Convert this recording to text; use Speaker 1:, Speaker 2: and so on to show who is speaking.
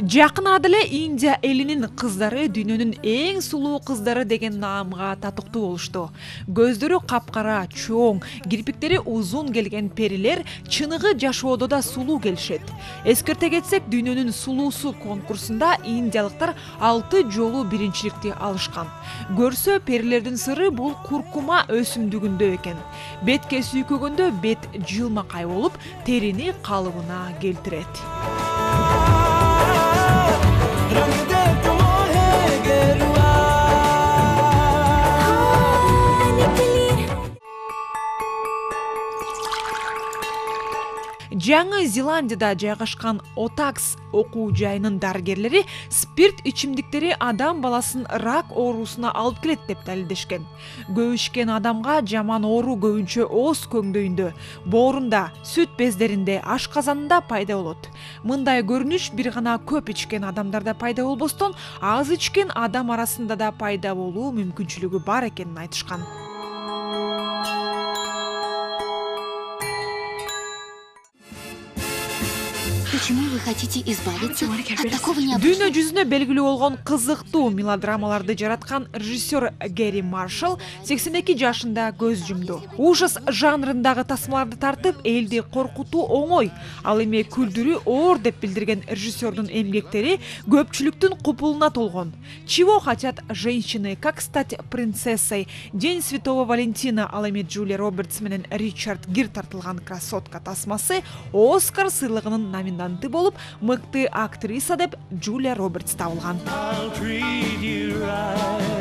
Speaker 1: Жакын эле Индия элинин кыздары дүйнөнүн эң сулуу кыздары деген наамга татыктуу болушту. Көздөрү капкара, чоң, кирпиктери узун келген перилер чыныгы жашоодо да сулуу келишет. Эскерте кетсек, дүйнөнүн сулуусу конкурсунда индиялыктар 6 жолу биринчиликти алышкан. Көрсө, перилердин сыры бул куркума өсүмдүгүндө экен. Бетке сүйкөгөндө бет жылмакай болуп, терини калыбына келтирет. Жаңы Зеландияда жайгашкан Отакс окуу жайынын дарыгерлери спирт ичимдиктери адам баласын рак оорусуна алып келет деп далилдешкен. Көп ичкен адамга жаман оору көбүнчө ооз көңдөйүндө, боорунда, сүт бездеринде, ашказанында пайда болот. Мындай көрүнүш бир гана көп ичкен адамдарда пайда болбостон, аз ичкен адам арасында да пайда болуу мүмкүнчүлүгү бар экенин айтышкан.
Speaker 2: Почему вы хотите избавиться от такого необычного?
Speaker 1: Дүйнө жүзүнө белгилүү болгон кызыктуу мелодрамаларды жараткан режиссер Гэри Маршалл 82 жашында көз жумду. Ужас жанрындагы тасмаларды тартып, элди коркутуу оңой, ал эми күлдүрүү оор деп билдирген режиссердун эмгектери көпчүлүктүн купулуна толгон. Чего хотят женщины, как стать принцессой, День Святого Валентина, ал эми Джулия Робертс менен Ричард Гир тартылган красотка тасмасы Оскар сыйлыгынын номинанты болуп, мыкты актриса деп Джулия Робертс табылган.